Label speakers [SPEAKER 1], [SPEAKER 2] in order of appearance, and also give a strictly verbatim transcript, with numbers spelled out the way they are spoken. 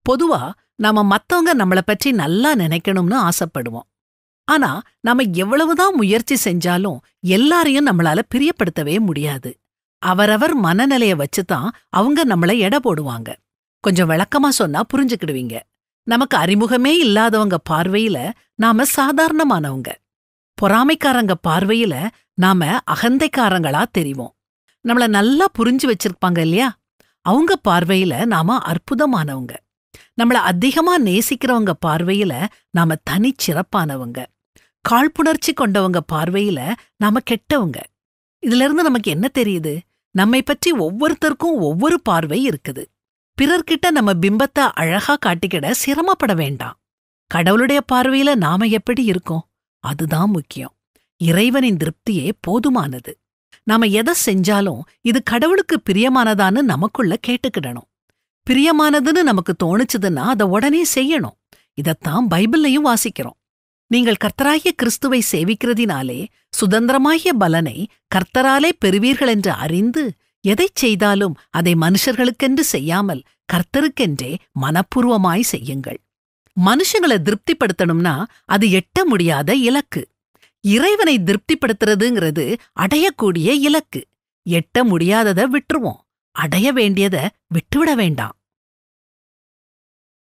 [SPEAKER 1] பொதுவா நாம மத்தவங்க நம்மள பற்றி நல்லா நினைக்கணும்னு ஆசைப்படுவோம். ஆனா நாம எவ்வளவுதான் முயற்சி செஞ்சாலும் எல்லாரையும் நம்மளால பிரியப்படுத்தவே முடியாது. அவரவர் மனநிலைய வச்சுதான் அவங்க நம்மள எடை போடுவாங்க. கொஞ்சம் விளக்கமா சொன்னா புரிஞ்சுக்கிடுவீங்க. நமக்கு அறிமுகமே இல்லாதவங்க பார்வையில நாம சாதாரணமானவங்க. பொறாமைக்காரங்க பார்வையில நாம அகந்தைக்காரங்களா தெரிவோம். நம்மள நல்லா புரிஞ்சு வச்சிருப்பாங்க இல்லையா? அவங்க பார்வையில நாம அற்புதமானவங்க. நம்மள அதிகமா நேசிக்கிறவங்க பார்வையில நாம தனிச்சிறப்பானவங்க. காழ்ப்புணர்ச்சி கொண்டவங்க பார்வையில நாம கெட்டவங்க. இதுல இருந்து நமக்கு என்ன தெரியுது? நம்மை பற்றி ஒவ்வொருத்தருக்கும் ஒவ்வொரு பார்வை இருக்குது. பிறர்கிட்ட நம்ம பிம்பத்தை அழகா காட்டிக்கிட சிரமப்பட வேண்டாம். கடவுளுடைய பார்வையில நாம எப்படி இருக்கோம்? அதுதான் முக்கியம். இறைவனின் திருப்தியே போதுமானது. நாம எதை செஞ்சாலும் இது கடவுளுக்கு பிரியமானதான்னு நமக்குள்ள கேட்டுக்கிடணும். பிரியமானதுன்னு நமக்கு தோணுச்சுதுன்னா அதை உடனே செய்யணும். இதத்தான் பைபிள்லையும் வாசிக்கிறோம். நீங்கள் கர்த்தராகிய கிறிஸ்துவை சேவிக்கிறதினாலே சுதந்திரமாகிய பலனை கர்த்தராலே பெறுவீர்கள் என்று அறிந்து எதைச் செய்தாலும் அதை மனுஷர்களுக்கென்று செய்யாமல் கர்த்தருக்கென்றே மனப்பூர்வமாய் செய்யுங்கள். மனுஷங்களை திருப்திப்படுத்தணும்னா அது எட்ட முடியாத இலக்கு. இறைவனை திருப்திப்படுத்துறதுங்கிறது அடையக்கூடிய இலக்கு. எட்ட முடியாததை விட்டுருவோம், அடைய வேண்டியதை விட்டுவிட வேண்டாம்.